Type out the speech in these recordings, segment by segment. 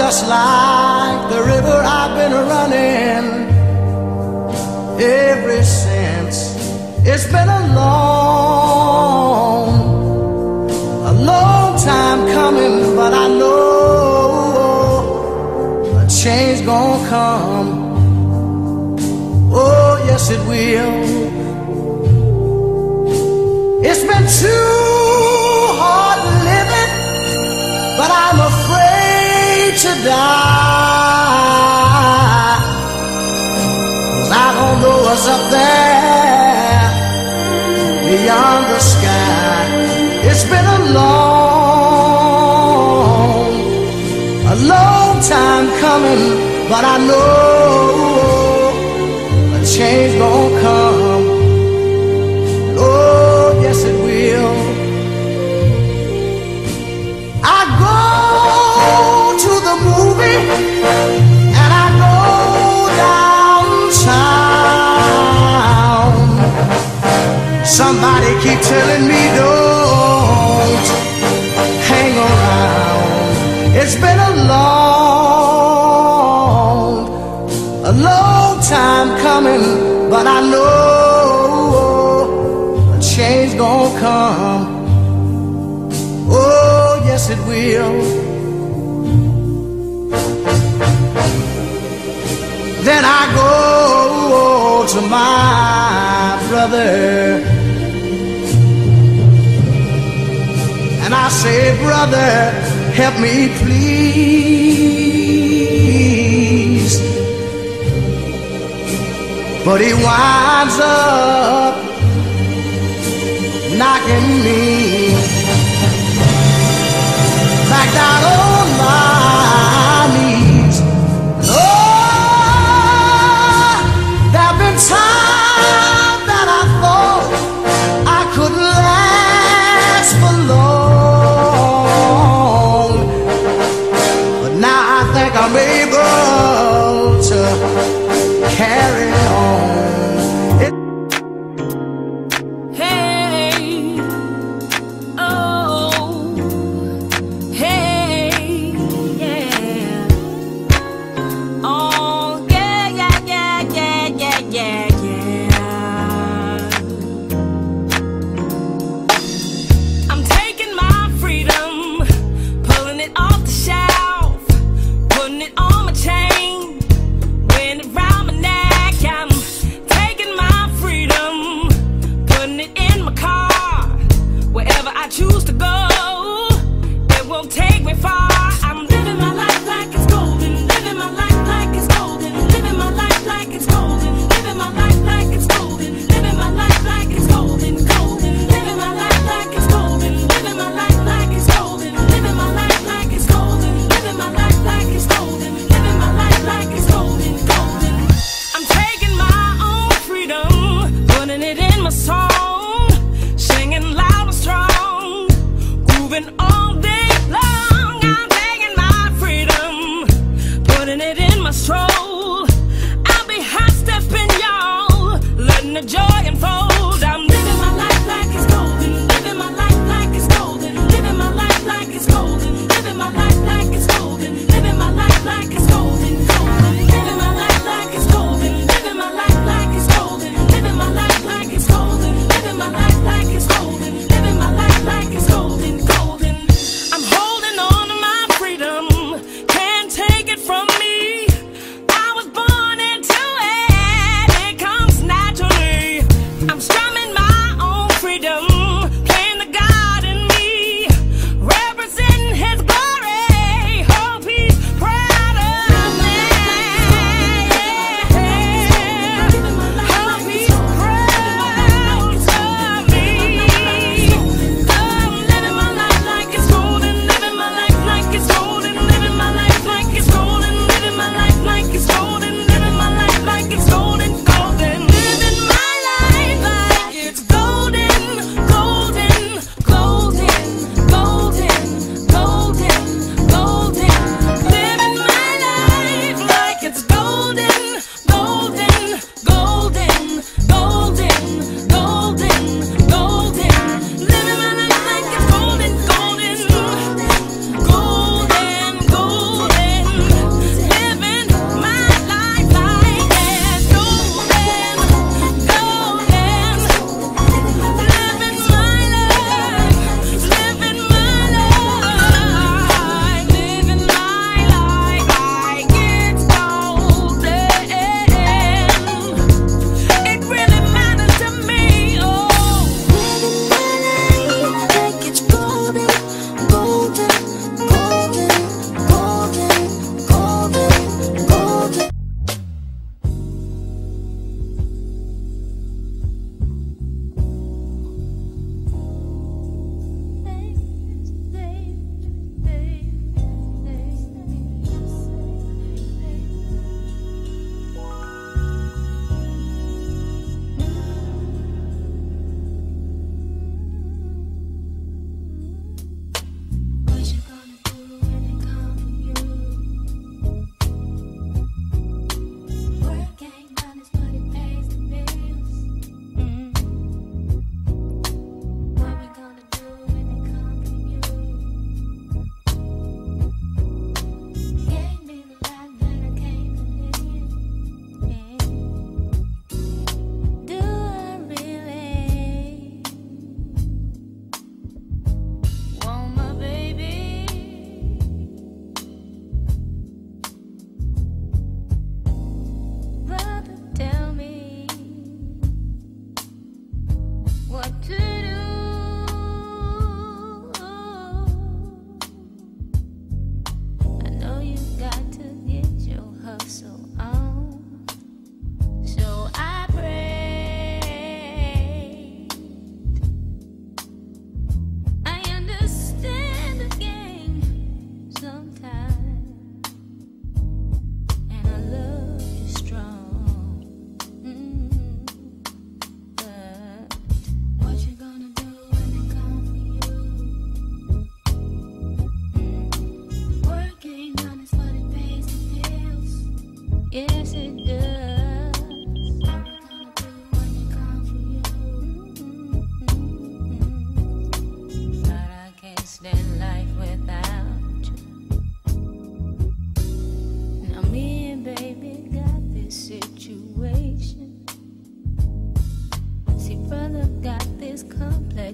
just like the river I've been running ever since. It's been a long time coming, but I know a change gonna come. Oh, yes it will. It's been too hard living, but I'm afraid to die, 'cause I don't know what's up there beyond the sky. It's been a long time coming, but I know a change gonna come. Oh, yes it will. I go to the movie and I go downtown. Somebody keep telling me don't hang around. It's been a long time coming, but I know a change gonna come. Oh, yes it will. Then I go to my brother and I say, brother, help me please. But he winds up knocking me back down on my knees. Oh, there've been times that I thought I couldn't last for long, but now I think I'm able to carry on.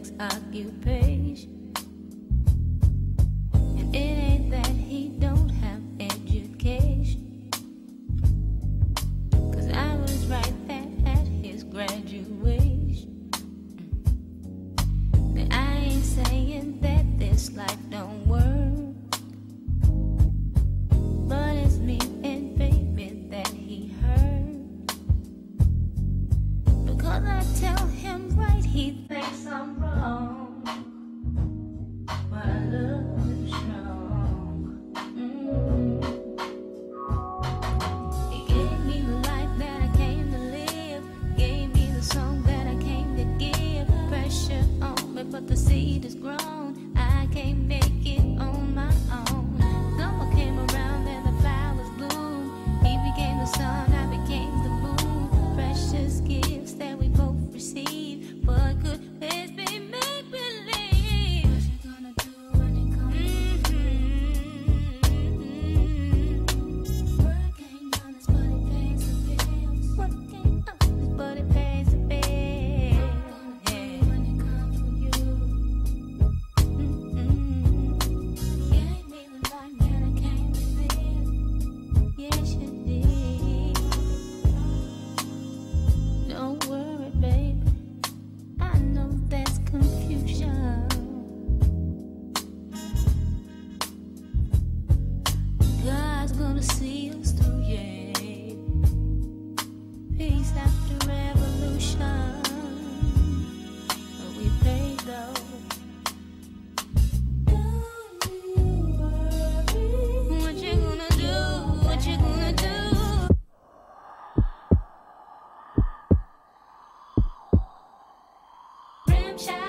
next occupation. And it ain't that he don't have education, 'cause I was right there at his graduation. But I ain't saying that this life don't work, but it's me and baby that he hurt. Because I tell him right, he thinks I'm wrong. My love is strong. He gave me the life that I came to live, gave me the song that I came to give. Pressure on me, but the seed is grown. I can't make it on my own. Summer came around and the flowers bloomed. He became the sun, I became the moon. Precious gifts that we both received, but could this be make believe? What you gonna do when it comes to work ain't honest, but it pays the bills. Work ain't honest, but it pays the bills. What you gonna do when it comes to you? Gave me the life that I came to live. Yes, you did. Don't worry, baby, I know that's confusion. God's gonna see us through, yeah. Peace after revolution, but we paid though. Don't you worry. What you gonna do? What you gonna do? Rim shot.